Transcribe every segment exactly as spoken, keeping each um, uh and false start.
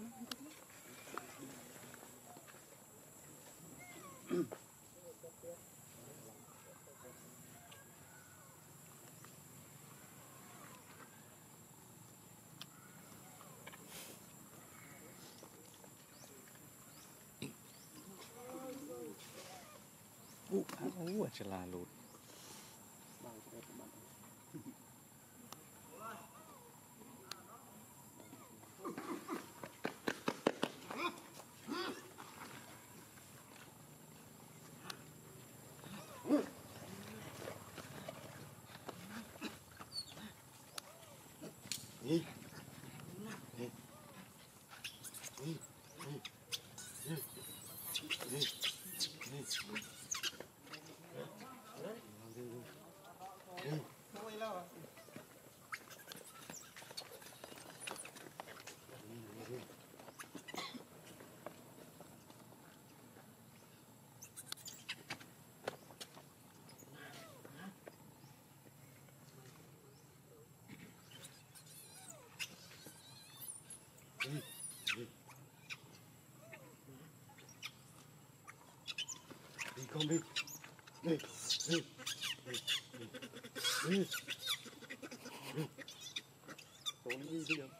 Ủa, ủa, chỉ là lụt. Đi. Đi. Đi. Đi. Đi. Đi. Đi. Đi. Đi. Đi con đi. Đi. Đi. Đi. Đi. Đi. Con đi đi được.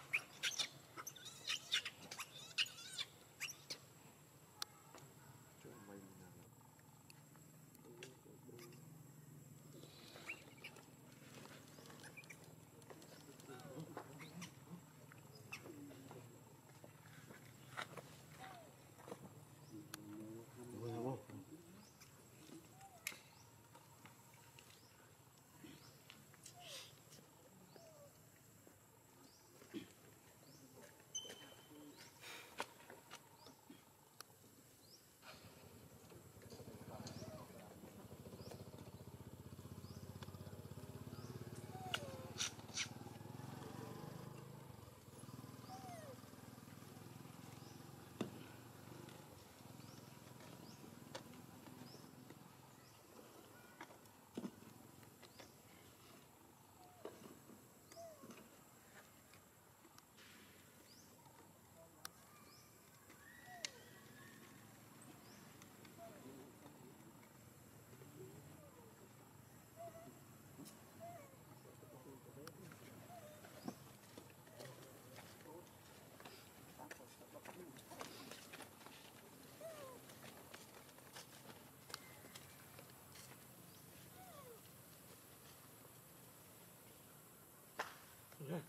Yeah.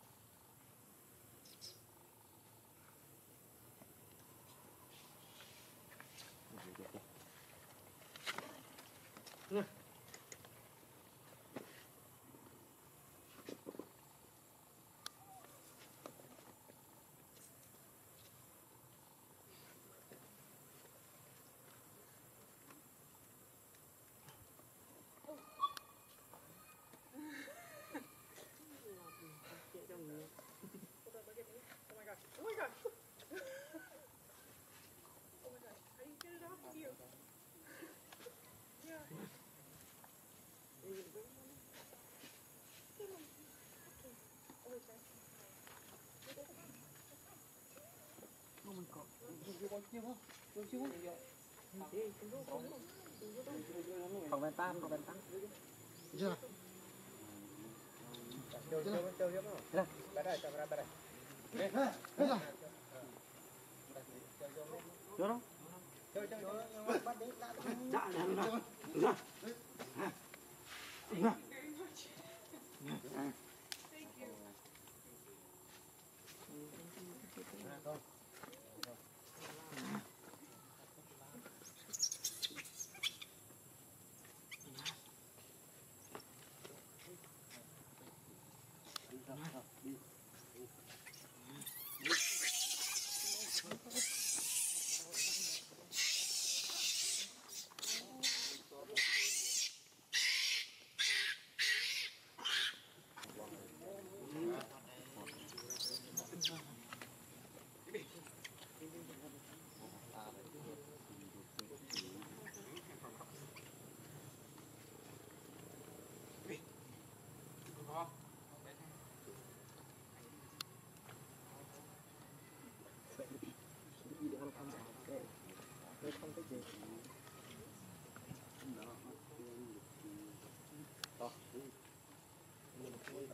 Yeah. Oh my gosh. Oh my gosh. Oh my gosh. How do you get it off of you? Yeah. Are you gonna bring it on me? Get on. Okay. Oh, it's right. Oh my god. You want to go? You want to go? Còn bên tam, còn bên tam. Chưa. Chơi chơi chơi hết rồi. Đây, đây, đây, đây, đây. Đây, đây rồi. Chơi đâu? Chơi chơi chơi bắt đi lại. Dạ, dạ, dạ. Dạ. Dạ. Thank you. Đi. Đi.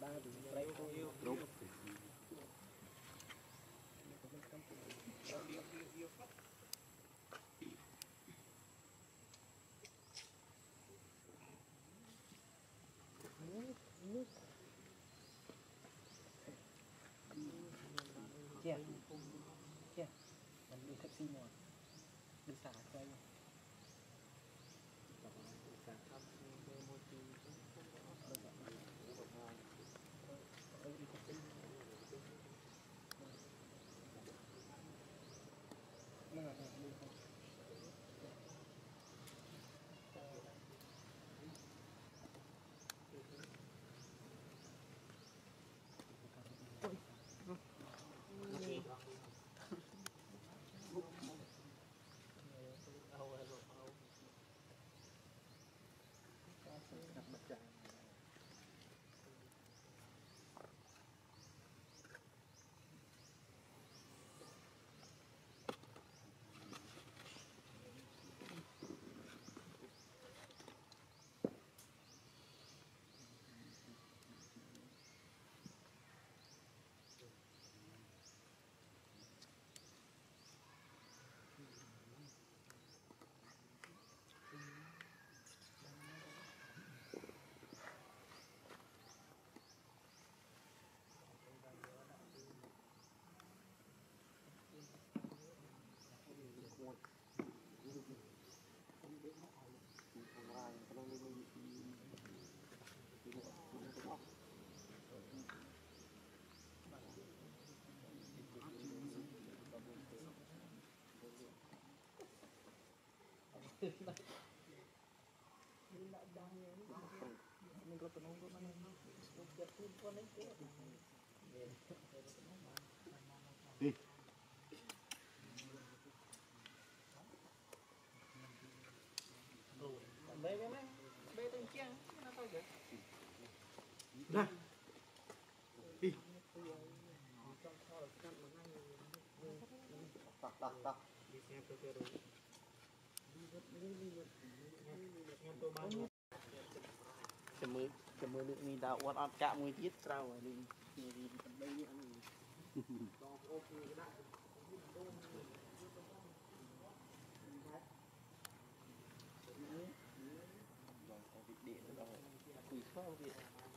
Chia, chia, mình đi taxi mùa, đi xả chơi. Đi. Bé bé bé, bé tên chiang, nó thôi vậy. Ra. Đi. Tắt tắt tắt. Chầm mưa, chầm mưa được mình đào quạt ọt cả mùi tiết sao rồi đi. Đi đi tận đây đi ăn. Quỷ sao vậy?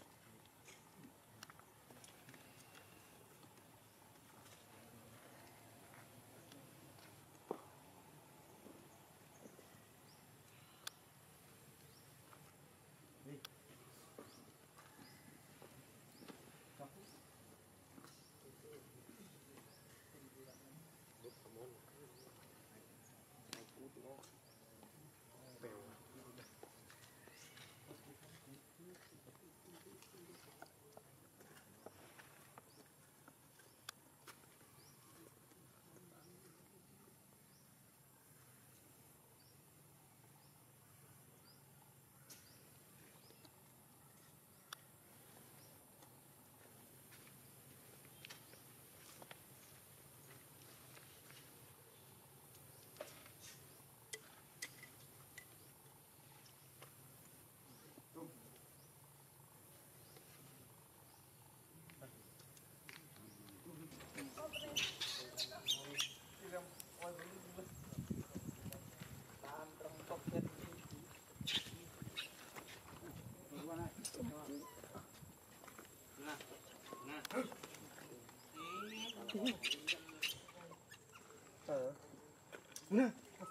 Ờ. Nè.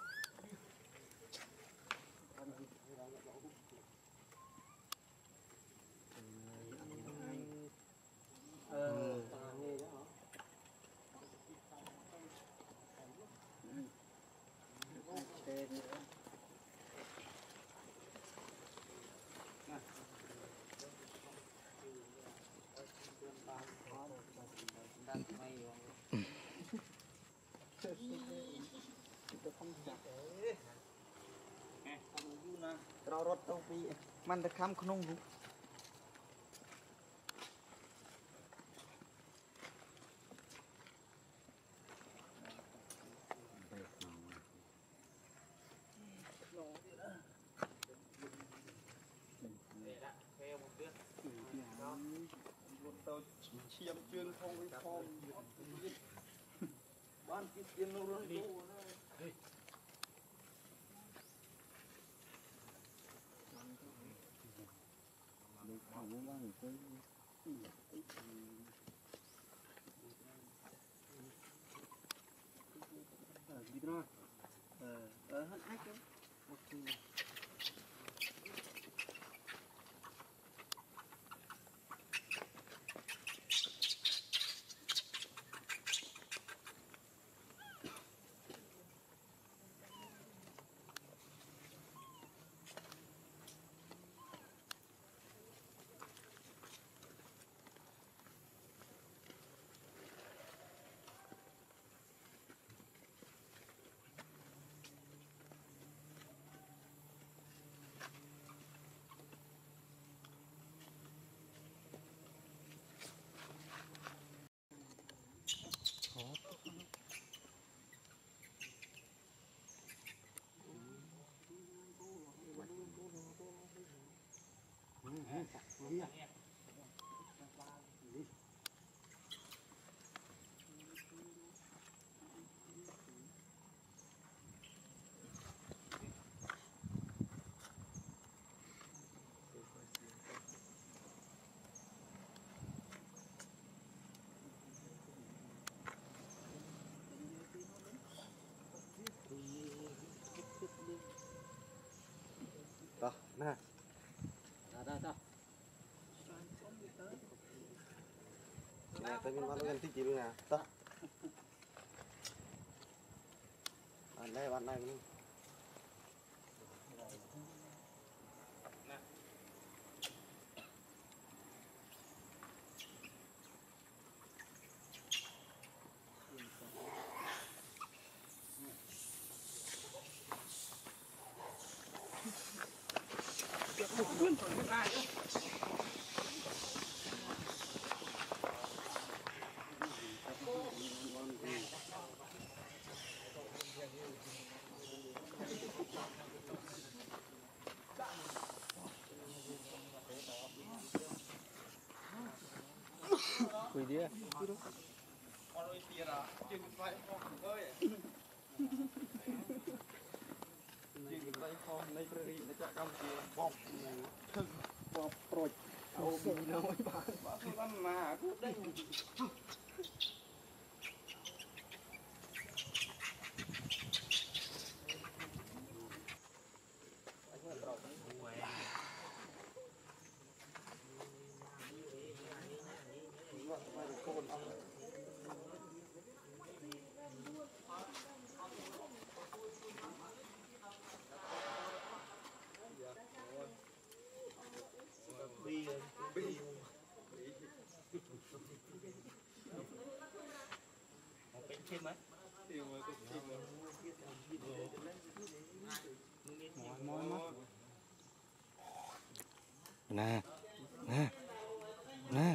Ờ. Rau rốt tao bị man được khám không luôn. tôi chiêm chương không với phong ban cái tiền nó luôn đi được không bao cái đi ra ờ ờ hết ách đó ok đó nè đó đó đó nè tôi mình bắt nó gần tí chỉ luôn nè đó bạn đây bạn đây luôn quỳ đi con ơi tiền à chừng phải không ơi chừng phải không lấy cái gì nó chắc công tiền bọc thân bọc rồi ô gì nó mới bán bán bán mà cứ đây bi bi một cái chim ấy chim ơi cái chim mỏi mỏi nè nè nè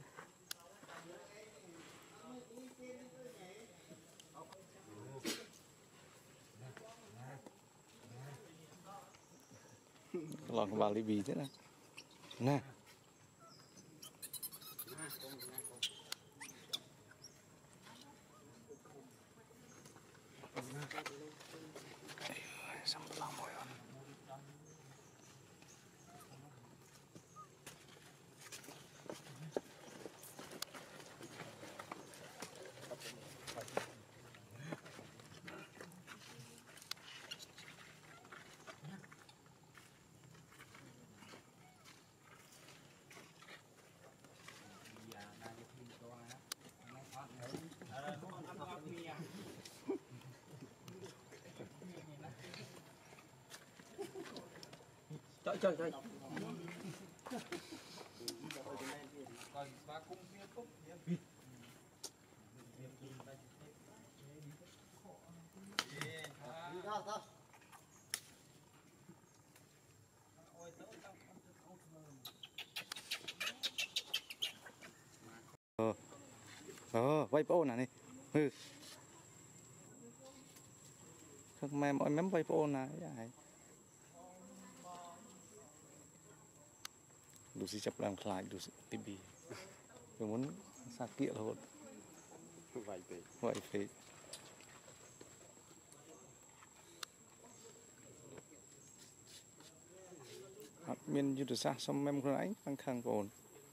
lòng vào Libby thế này nè xong lòng mồi rồi trời trời trời ờ ờ vay po nè này ừ không mẹ mọi mém vay po nè vậyดูสิจับแรงคลายดูสิติบี Rồi muốn sạc kiện là hột. Vậy vậy. Vậy phải. Miền như được sao xong em con ánh tăng khang ổn.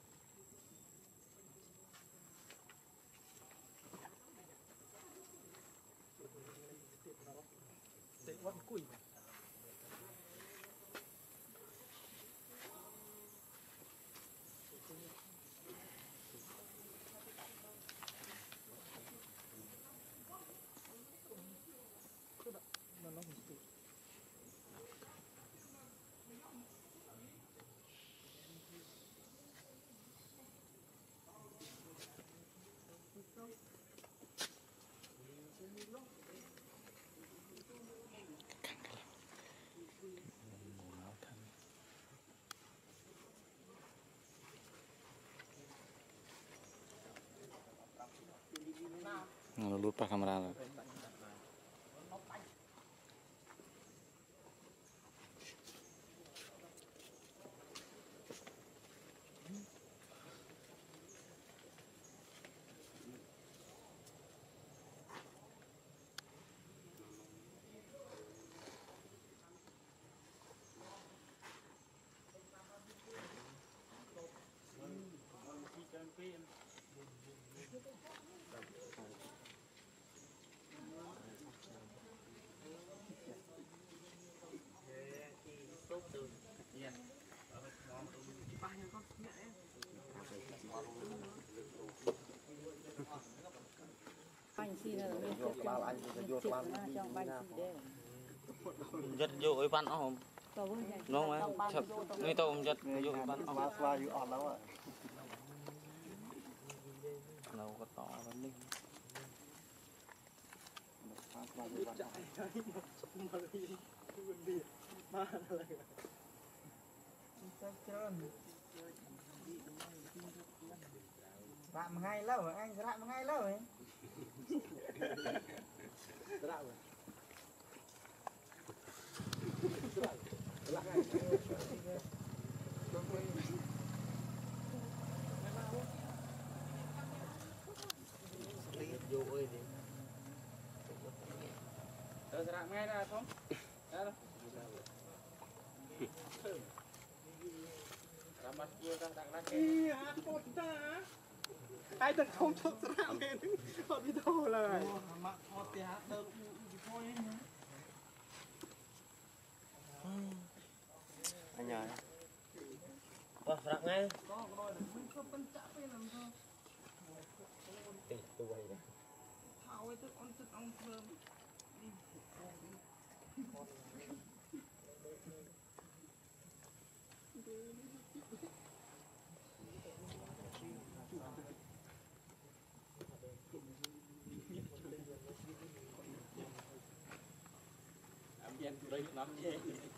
Nó lút pa camera rồi. Bánh xì là mình chụp cho anh chụp cho bánh xì đây. Giật vô cái văn không? Nó mà chụp ngay tàu giật vô cái văn không? Đâu có tỏ vấn đề. Rạm ngay lâu anh rạm ngay lâu ấy. Vô ơi đi. Ờ rạm ngay ra không? Ra đâu? Rạm bắt vừa ra đặt ra cái. Ai từng không chốt rạm nghe đứng họ đi đâu là. Mà họ thì hát được thôi nhá. Anh nhờ. Ờ rạm ngay. Có rồi mình có phân chạm với làm sao? Tì tôi quay đây. Thảo ấy tôi on tự on thơm. Làm gì anh tôi lắm chứ.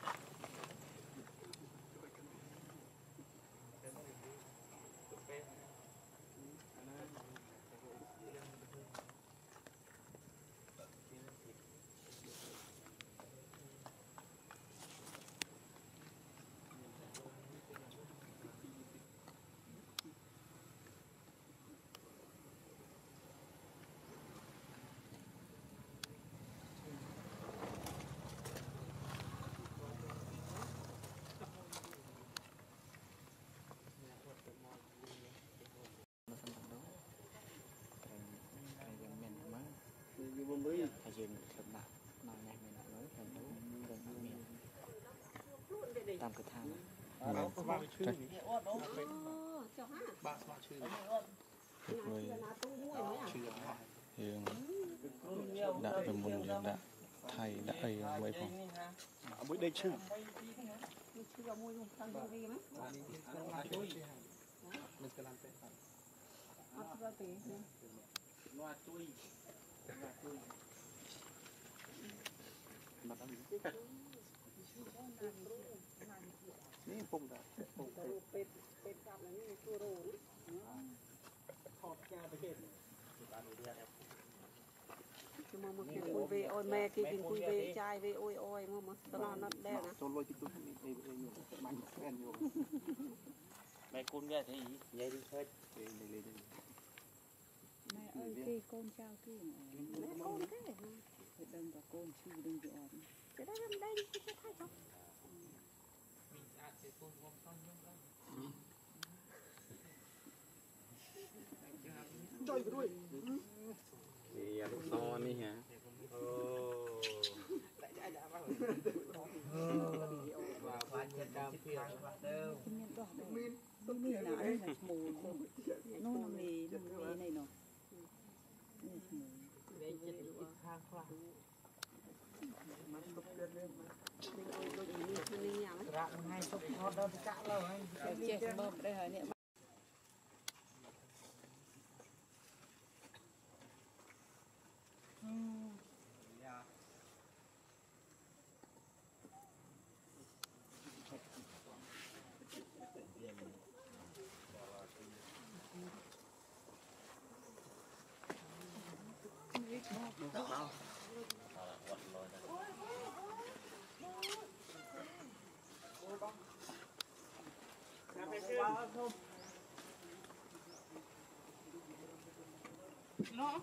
Hãy dừng chậm lại, nói này mình nói thành đấu gần miền tam cực thang. Bạn bạn chưa. Hiền đã về một hiền đã thầy đã ấy mấy phòng. Mới đây chứ. Ini pun dah. Pet pet cặp là như cua đồ đấy. Họp nhàไปเห็น Nhưng mà một cái cùi về ôi mẹ kia cái cùi về chai về ôi ôi mà mà tao nó đen nè. Cho lôi chúng tôi đi đi đi nhiều mạnh quen nhiều. mẹ cún nghe thấy vậy đi hết mẹ ơi cái con trao cái mẹ con thế đừng có con chu đừng có ọt cái đó làm đây đi cái thay cho chơi cái đuôi thì to này hả mì là đây là mù nó là mì nó mì này nó ngay chụp nó đâu cạ lâu anh chết bơm đây hả nè nó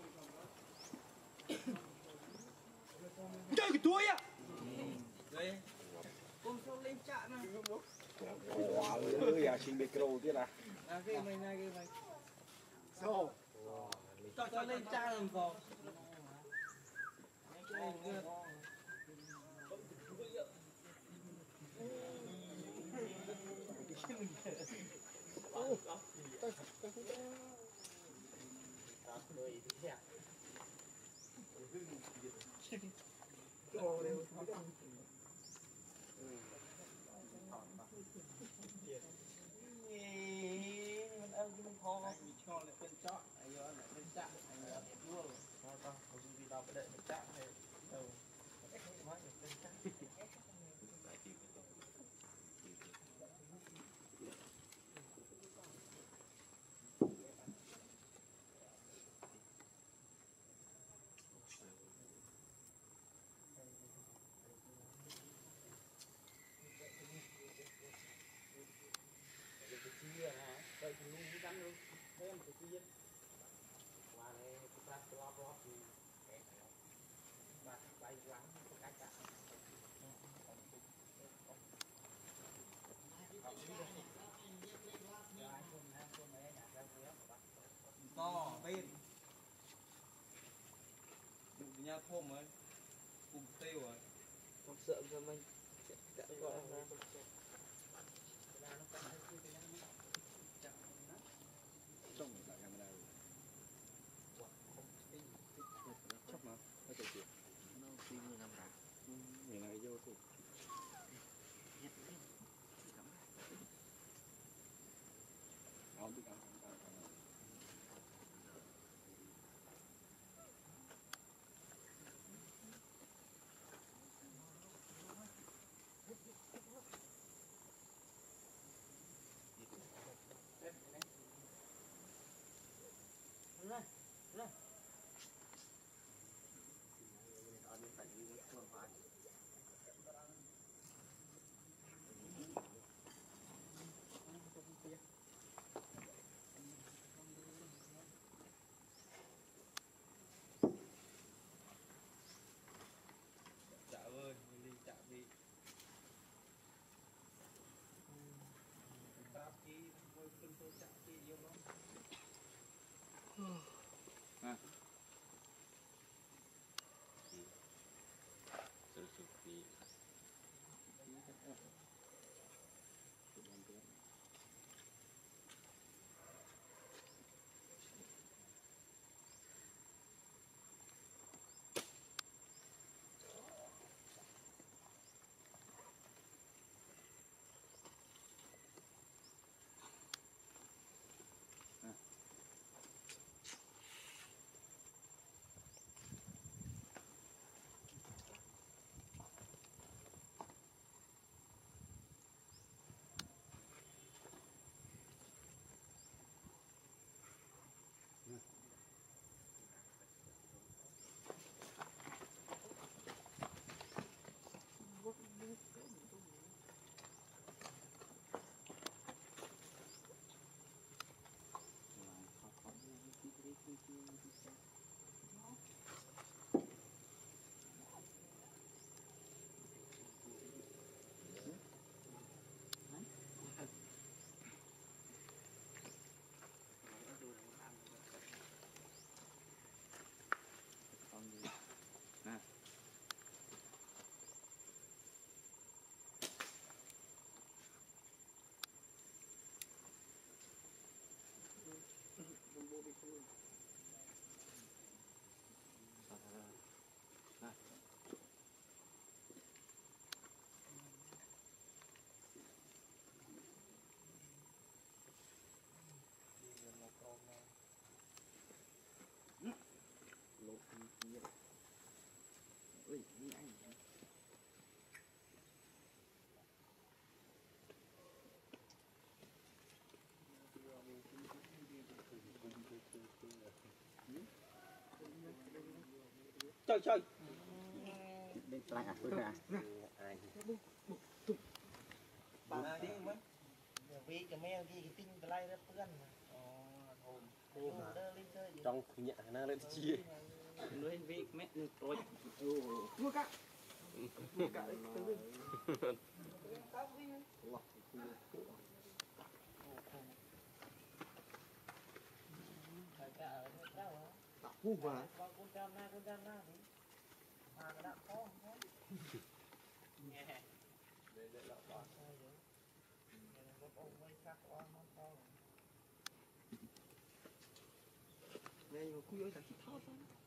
chơi cái đuôi à đây cùng sao lên chạm mà wow ơi à xin micro thế là à cái mày này cái mày sao cho cho lên chạm làm gì to bên đụng nhau thôm ấy cùng tiêu rồi không sợ cho mình đã gọi là trong lại làm đây chắc mà nó tự chịu nó phim người làm ra người này vô thì không biết ăn chơi chơi lại à tôi à bà đi mất vì cái mẹ gì cái tinh cái lai rất ươn trong nhẹ năng lên chia nuôi vị mẹ nuôi tôi mua cả mua cả hú mà này mà cùi ơi thật chị thao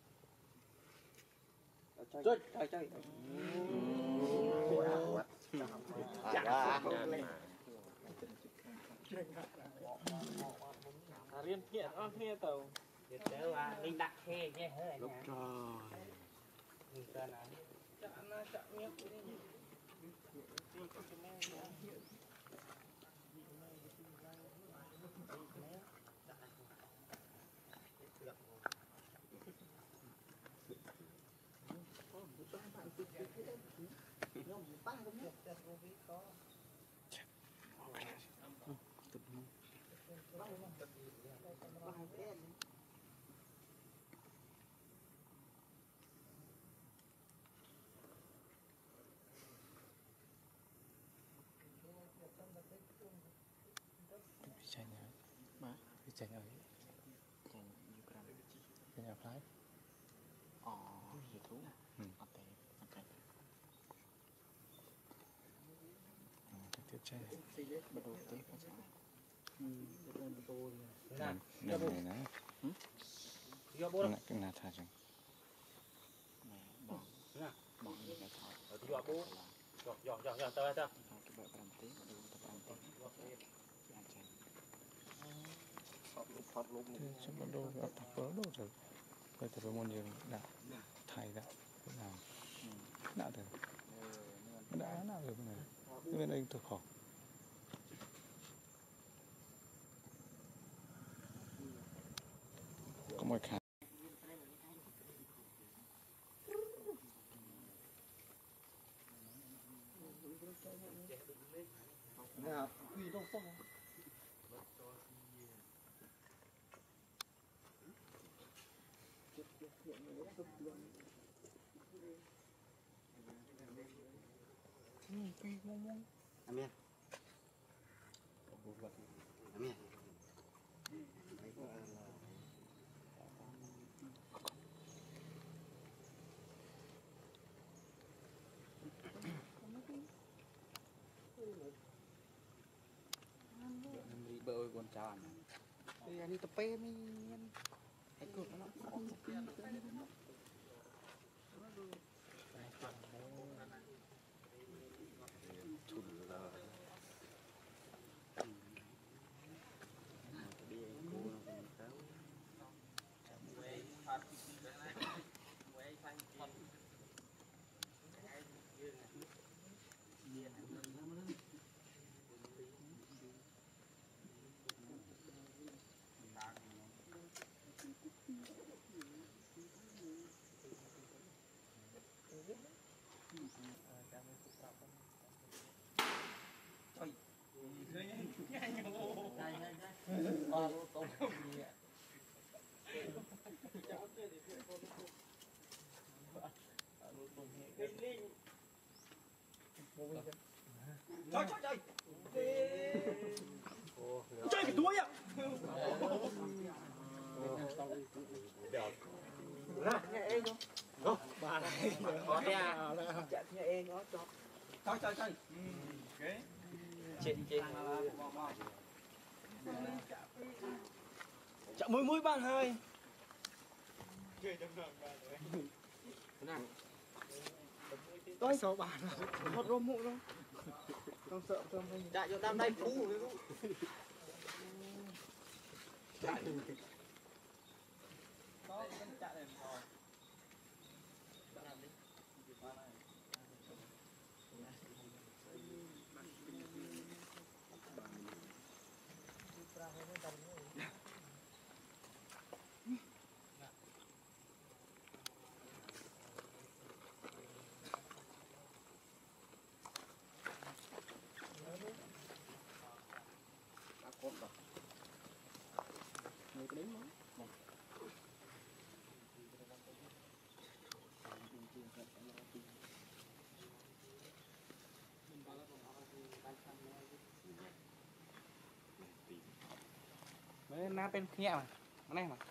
sao chơi chơi chơi riêng kia đó kia tàu để là linh đặt khe nhé hơi lúc trời chạm nó chạm nhé Chanh nhá má chanh ấy chanh nhiều gram chanh nhà phái ờ gì thú ok ok thực tiết chanh bắt đầu tiếp các bạn nè nè nè nè cái nào thà chẳng bỏng bỏng như cái thỏi dọa bố dọa dọa dọa dọa tao tao cái bệ làm tí mà đủ tập làm tí làm chanh phát lúc chứ mà đâu gặp tập bớ đâu rồi bây giờ phải môn gì đã thầy đã thế nào đã rồi đã nào rồi này cái bên đây tôi khó có một khả nè quy đâu không Amin Amin đi bơi con tròn đây anh đi tập pe mi anh cột nó chơi chơi chơi chơi cái đuôi à ra nhà em không bà này có nhà nhà em nó cho chơi chơi chơi trên trên chợ chạm mũi mũi ban hai tôi sợ bạn một rô mụ đâu không sợ không chạy cho tam đây phú chạy có chạy này rồi người cái đấy nó mấy na bên nhẹ mà cái này mà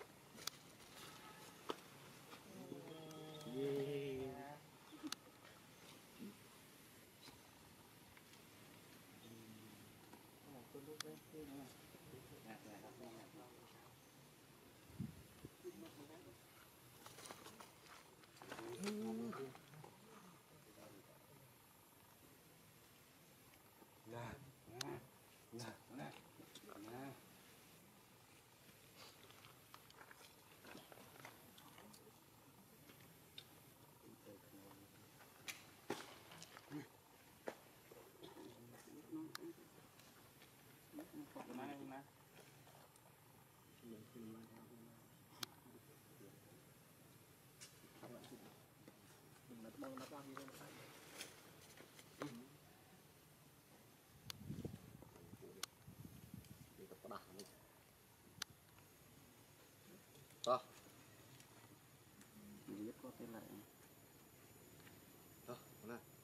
đó biết có tên lại đó nè